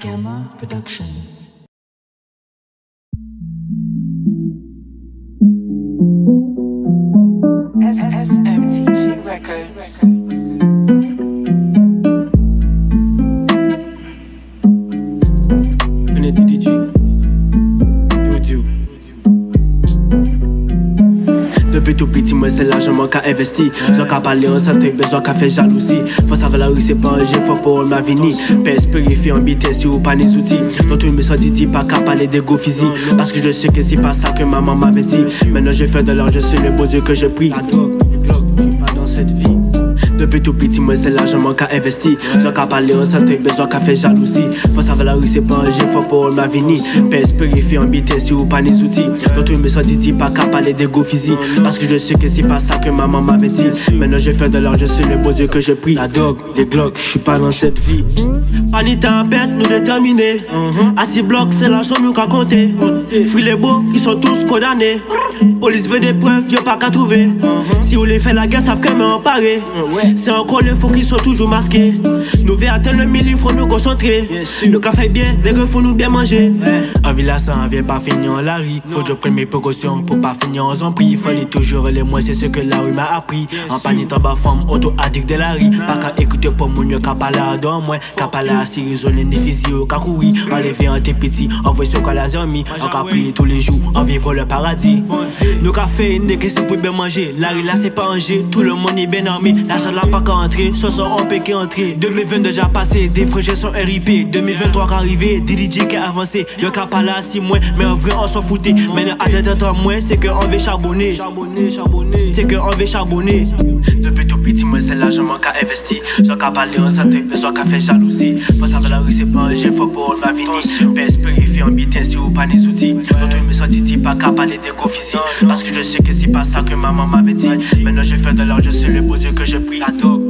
Gamma Production. SSMTG Records. Depuis tout petit, moi c'est l'argent moi qu'a investi. J'en qu'a parlé en santé, besoin qu'a fait jalousie. Faut savoir la rue, c'est pas un jeu, faut pour ma vini. Pèse, périphérie, en vitesse, si ou pas les outils. Dans tout me sens dit, pas qu'à parler des go physiques. Parce que je sais que c'est pas ça que maman m'avait dit. Maintenant je fais de l'argent, je suis le beau Dieu que je prie. La drogue, les blocs, je suis pas dans cette vie. Depuis tout petit, moi c'est l'argent moi qu'a investi. J'en qu'a parlé en santé, besoin qu'a fait jalousie. Faut savoir la rue, c'est pas un jeu, faut pour ma vini. Pèse, périphérie, en vitesse, si ou pas les outils. Dans tout me sens dit, pas qu'à parler des go physiques. Parce que je sais que c'est pas ça que maman m'avait dit. Maintenant je fais de l'argent, je suis le beau Dieu que je prie. La drogue, les glocks, je suis pas dans cette vie. Pas ni tempête, nous déterminés. À 6 blocs, c'est l'argent nous qu'a compté. Fruits les beaux, qui sont tous condamnés. Police veut des preuves, y'a pas qu'à trouver. Si vous les fait la guerre, ça fait même emparer. C'est encore les faux qui sont toujours masqués. Nous veut atteindre le milieu, il faut nous concentrer. Le café bien, les gars faut nous bien manger. En ville ça on vient pas finir en la rue. Faut que je prenne mes précautions pour pas finir en zombie. Fallait toujours les moins, c'est ce que la rue m'a appris. En panique en bas femme, auto-addict de la rue. Pas qu'à écouter pour mon y'a qu'à parler dans moi. Qu'à parler à Siri, zone des physio, qu'à courir. Enlever un tes petits, envoyer sur qu'à la zermie. En qu'à prier tous les jours, en vivre le paradis. Nous café, n'est que c'est pour bien manger. La rue là c'est pas un jeu, tout le monde est bien armé. L'argent là pas qu'à entrer, ce soir on peut qu'à entrer. 2020 déjà passé, des projets sont RIP. 2023 qu'arrivé, des DJ qui avancé. Y'a qu'à parler à 6 mois, mais en vrai on s'en foutait. Maintenant à tête en moins, c'est qu'on veut charbonner. C'est qu'on veut charbonner. Depuis tout petit, moi c'est l'argent moi qu'a investi. Soit qu'à parler en santé, soit qu'à faire jalousie. Faut savoir la rue c'est pas un jeu, faut pour ma vie. Pèse, périphérie, en vitesse, si ou pas les outils. Dans tout me sens dit, pas qu'à parler des go physiques. Parce que je sais que c'est pas ça que maman m'avait dit. Maintenant je fais de l'argent, c'est le beau Dieu que je prie. La drogue.